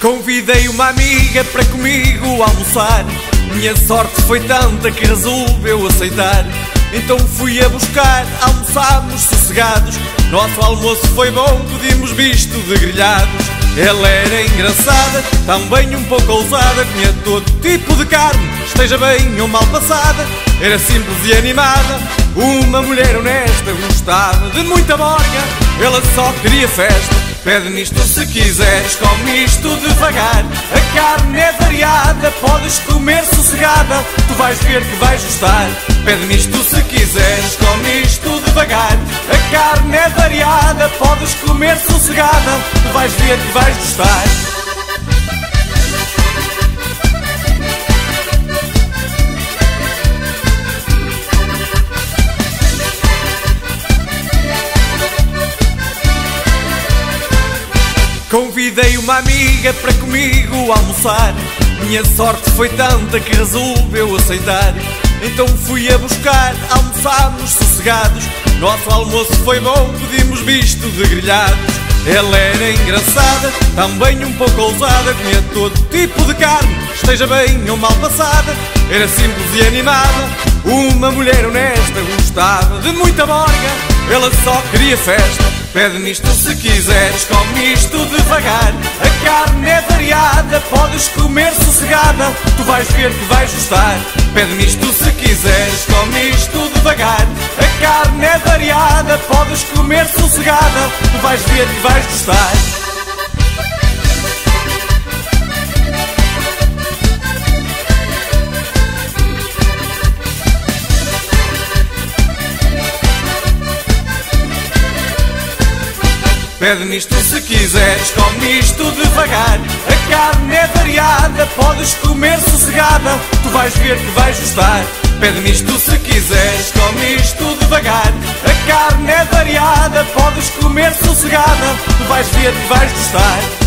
Convidei uma amiga para comigo almoçar. Minha sorte foi tanta que resolveu aceitar. Então fui a buscar, almoçámos sossegados. Nosso almoço foi bom, pedimos misto de grelhados. Ela era engraçada, também um pouco ousada. Tinha todo tipo de carne, esteja bem ou mal passada. Era simples e animada, uma mulher honesta. Gostava de muita morga, ela só queria festa. Pede nisto se quiseres, come isto devagar. A carne é variada, podes comer sossegada. Tu vais ver que vais gostar. Pede nisto se quiseres, come isto devagar. A carne é variada, podes comer sossegada. Tu vais ver que vais gostar. Convidei uma amiga para comigo almoçar. Minha sorte foi tanta que resolveu aceitar. Então fui a buscar, almoçámos sossegados. Nosso almoço foi bom, pedimos misto de grelhados. Ela era engraçada, também um pouco ousada. Tinha todo tipo de carne, esteja bem ou mal passada. Era simples e animada, uma mulher honesta. Gostava de muita morga, ela só queria festa. Pede nisto se quiseres, come isto devagar. A carne é variada, podes comer sossegada. Tu vais ver que vais gostar. Pede nisto se quiseres, come isto devagar. A carne é variada, podes comer sossegada. Tu vais ver que vais gostar. Pede nisto se quiseres, come isto devagar. A carne é variada, podes comer sossegada. Tu vais ver que vais gostar. Pede nisto se quiseres, come isto devagar. A carne é variada, podes comer sossegada. Tu vais ver que vais gostar.